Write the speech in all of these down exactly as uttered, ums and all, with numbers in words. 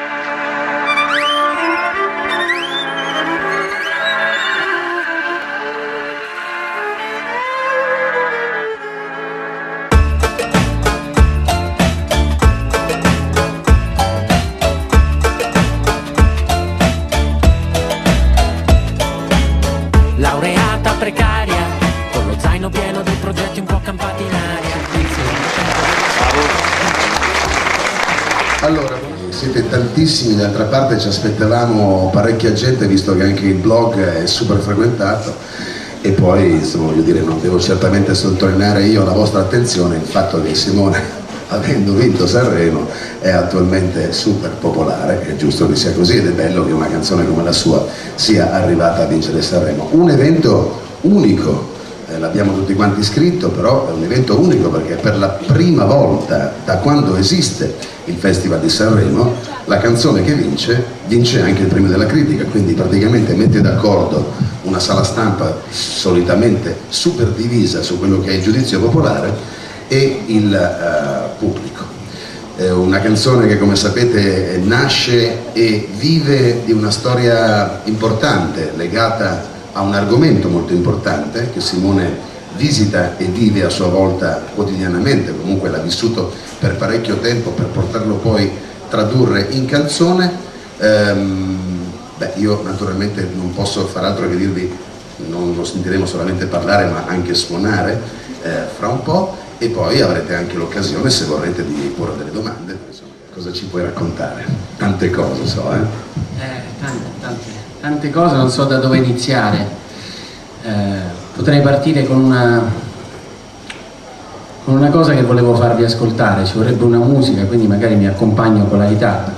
Laureata precaria, con lo zaino pieno di progetti un po' campati in aria. Allora, siete tantissimi, d'altra parte ci aspettavamo parecchia gente, visto che anche il blog è super frequentato, e poi, insomma, voglio dire, non devo certamente sottolineare io la vostra attenzione, il fatto che Simone, avendo vinto Sanremo, è attualmente super popolare, è giusto che sia così, ed è bello che una canzone come la sua sia arrivata a vincere Sanremo. Un evento unico, eh, l'abbiamo tutti quanti scritto, però è un evento unico perché per la prima volta da quando esiste il Festival di Sanremo, la canzone che vince, vince anche il premio della critica, quindi praticamente mette d'accordo una sala stampa solitamente super divisa su quello che è il giudizio popolare e il uh, pubblico. È una canzone che, come sapete, nasce e vive di una storia importante legata a un argomento molto importante che Simone visita e vive a sua volta quotidianamente, comunque l'ha vissuto per parecchio tempo per portarlo poi tradurre in canzone. Ehm, beh, io naturalmente non posso far altro che dirvi, non lo sentiremo solamente parlare ma anche suonare eh, fra un po', e poi avrete anche l'occasione, se vorrete, di porre delle domande. Insomma, cosa ci puoi raccontare? Tante cose, so, eh? Eh, tante, tante, tante cose, non so da dove iniziare. Eh, potrei partire con una, con una cosa che volevo farvi ascoltare. Ci vorrebbe una musica, quindi magari mi accompagno con la chitarra.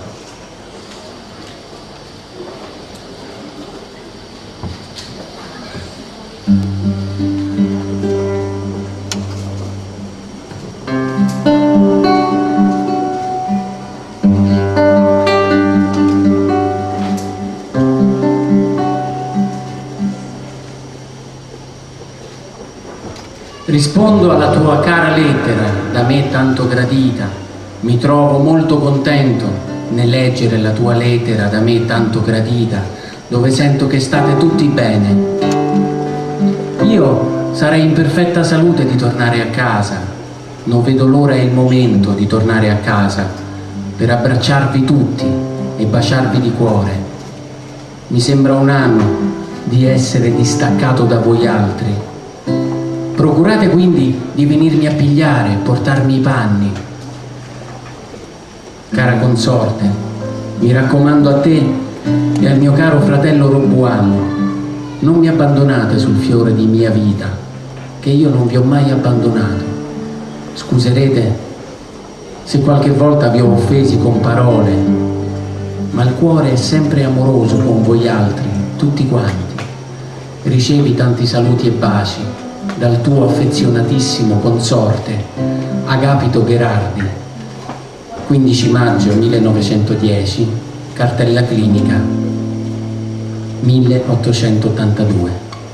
Rispondo alla tua cara lettera, da me tanto gradita. Mi trovo molto contento nel leggere la tua lettera, da me tanto gradita, dove sento che state tutti bene. Io sarei in perfetta salute di tornare a casa. Non vedo l'ora e il momento di tornare a casa per abbracciarvi tutti e baciarvi di cuore. Mi sembra un anno di essere distaccato da voi altri. Procurate quindi di venirmi a pigliare e portarmi i panni. Cara consorte, mi raccomando a te e al mio caro fratello Robuano, non mi abbandonate sul fiore di mia vita, che io non vi ho mai abbandonato. Scuserete se qualche volta vi ho offesi con parole, ma il cuore è sempre amoroso con voi altri, tutti quanti. Ricevi tanti saluti e baci dal tuo affezionatissimo consorte Agapito Gherardi. quindici maggio millenovecentodieci, cartella clinica milleottocentottantadue.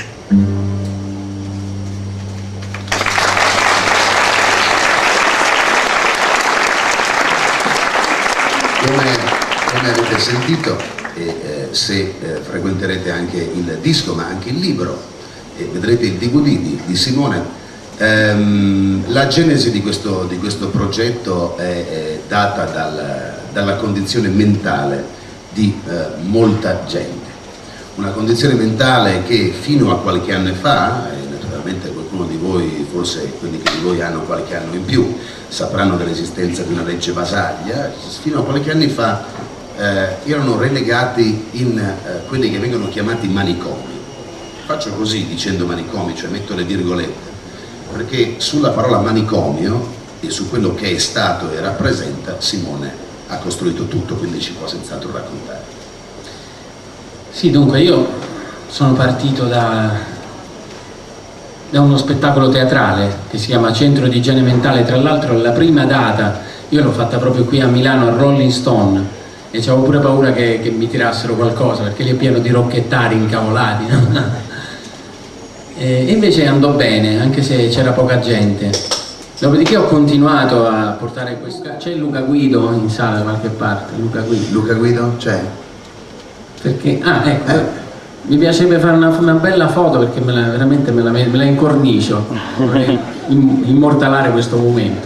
Come, come avete sentito, e eh, se eh, frequenterete anche il disco ma anche il libro, e vedrete il D V D di, di Simone, ehm, la genesi di questo, di questo progetto è, è data dal, dalla condizione mentale di eh, molta gente, una condizione mentale che fino a qualche anno fa, e naturalmente qualcuno di voi, forse quelli che di voi hanno qualche anno in più, sapranno dell'esistenza di una legge Basaglia, fino a qualche anni fa eh, erano relegati in eh, quelli che vengono chiamati manicomi. Faccio così dicendo manicomi, cioè metto le virgolette, perché sulla parola manicomio e su quello che è stato e rappresenta Simone ha costruito tutto, quindi ci può senz'altro raccontare. Sì, dunque io sono partito da, da uno spettacolo teatrale che si chiama Centro di Igiene Mentale. Tra l'altro la prima data io l'ho fatta proprio qui a Milano al Rolling Stone e avevo pure paura che, che mi tirassero qualcosa, perché lì è pieno di rocchettari incavolati, no? E invece andò bene, anche se c'era poca gente. Dopodiché ho continuato a portare questo. C'è Luca Guido in sala da qualche parte. Luca Guido. Luca Guido c'è? Perché? Ah, ecco. Eh. Mi piacerebbe fare una, una bella foto perché me la, veramente me la, me la incornicio. Vorrei immortalare questo momento.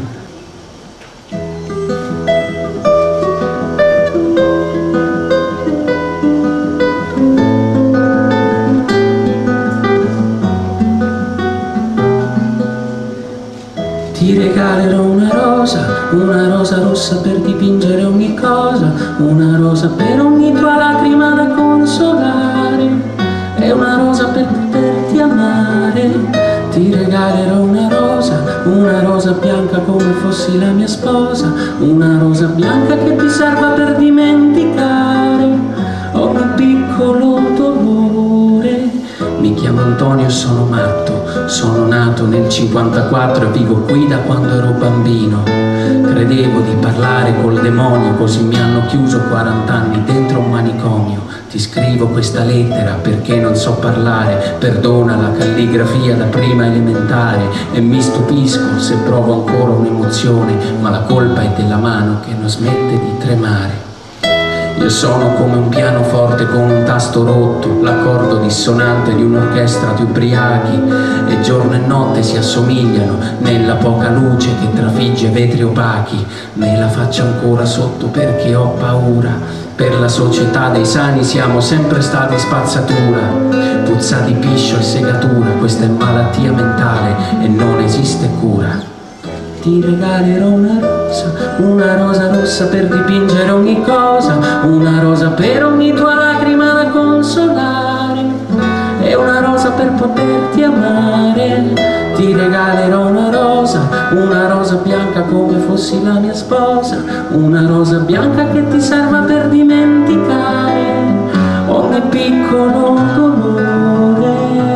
Ti regalerò una rosa, una rosa rossa per dipingere ogni cosa, una rosa per ogni tua lacrima da consolare, e una rosa per poterti amare. Ti regalerò una rosa, una rosa bianca come fossi la mia sposa, una rosa bianca che ti serva per dimenticare ogni piccolo dolore. Mi chiamo Antonio e sono matto, sono nato nel cinquantaquattro e vivo qui da quando ero bambino. Credevo di parlare col demonio, così mi hanno chiuso quaranta anni dentro un manicomio. Ti scrivo questa lettera perché non so parlare, perdona la calligrafia da prima elementare, e mi stupisco se provo ancora un'emozione, ma la colpa è della mano che non smette di tremare. Io sono come un pianoforte con un tasto rotto, l'accordo dissonante di un'orchestra di ubriachi, e giorno e notte si assomigliano nella poca luce che trafigge vetri opachi. Me la faccio ancora sotto perché ho paura, per la società dei sani siamo sempre stati spazzatura, puzza di piscio e segatura, questa è malattia mentale e non esiste cura. Ti regalerò una rosa, una rosa rossa per dipingere ogni cosa, una rosa per ogni tua lacrima da consolare, e una rosa per poterti amare. Ti regalerò una rosa, una rosa bianca come fossi la mia sposa, una rosa bianca che ti serva per dimenticare ogni piccolo dolore.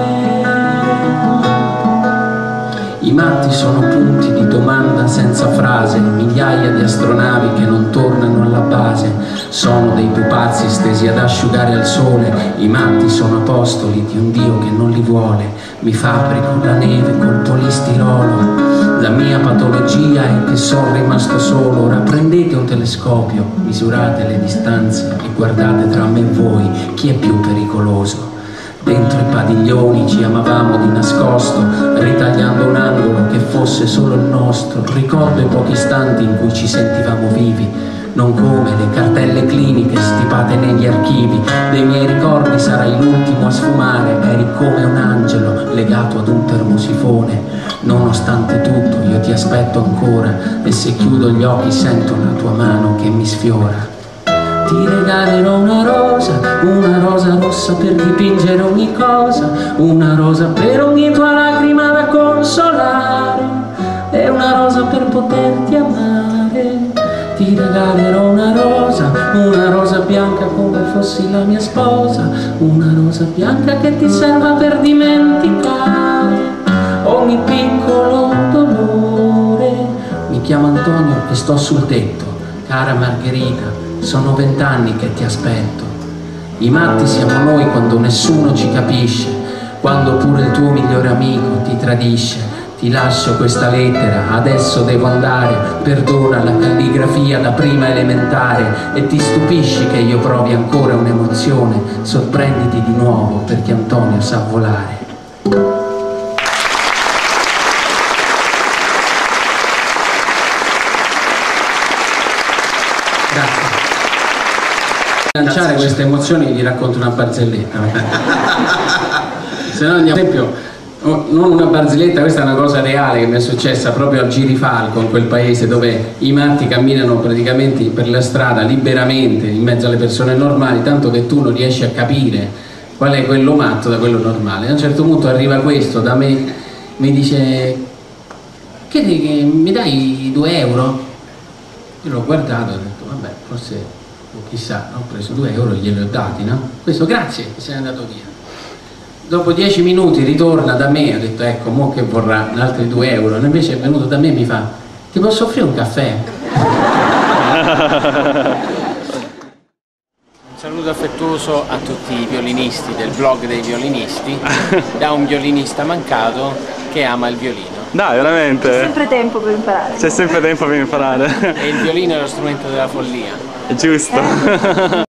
I matti sono punti di domanda senza frase, migliaia di astronavi che non tornano alla base. Sono dei pupazzi stesi ad asciugare al sole, i matti sono apostoli di un Dio che non li vuole. Mi fabbrico la neve col polistirolo, la mia patologia è che sono rimasto solo. Ora prendete un telescopio, misurate le distanze e guardate tra me e voi chi è più pericoloso. Dentro i padiglioni ci amavamo di nascosto, ritagliando un angolo che fosse solo il nostro. Ricordo i pochi istanti in cui ci sentivamo vivi, non come le cartelle cliniche stipate negli archivi. Dei miei ricordi sarai l'ultimo a sfumare, eri come un angelo legato ad un termosifone. Nonostante tutto io ti aspetto ancora, e se chiudo gli occhi sento la tua mano che mi sfiora. Ti regalerò una rosa, una rosa rossa per dipingere ogni cosa, una rosa per ogni tua lacrima da consolare, e una rosa per poterti amare. Ti regalerò una rosa, una rosa bianca come fossi la mia sposa, una rosa bianca che ti serva per dimenticare ogni piccolo dolore. Mi chiamo Antonio e sto sul tetto, cara Margherita, sono vent'anni che ti aspetto. I matti siamo noi quando nessuno ci capisce, quando pure il tuo migliore amico ti tradisce. Ti lascio questa lettera, adesso devo andare, perdona la calligrafia da prima elementare, e ti stupisci che io provi ancora un'emozione, sorprenditi di nuovo perché Antonio sa volare. Grazie. Per lanciare queste emozioni vi racconto una barzelletta. Se no andiamo, ad esempio, oh, non una barzelletta, questa è una cosa reale che mi è successa proprio al Girifalco, in quel paese dove i matti camminano praticamente per la strada liberamente in mezzo alle persone normali, tanto che tu non riesci a capire qual è quello matto da quello normale. A un certo punto arriva questo da me, mi dice: che, che mi dai due euro? Io l'ho guardato e ho detto: vabbè, forse, chissà, ho preso due euro e glieli ho dati, no? Questo grazie, e se n'è andato via. Dopo dieci minuti ritorna da me, ho detto: ecco, mo che vorrà altri due euro. E invece è venuto da me e mi fa: ti posso offrire un caffè? Un saluto affettuoso a tutti i violinisti del blog dei violinisti, da un violinista mancato che ama il violino. Dai, veramente? C'è sempre tempo per imparare. C'è sempre tempo per imparare. E il violino è lo strumento della follia. È giusto. Eh.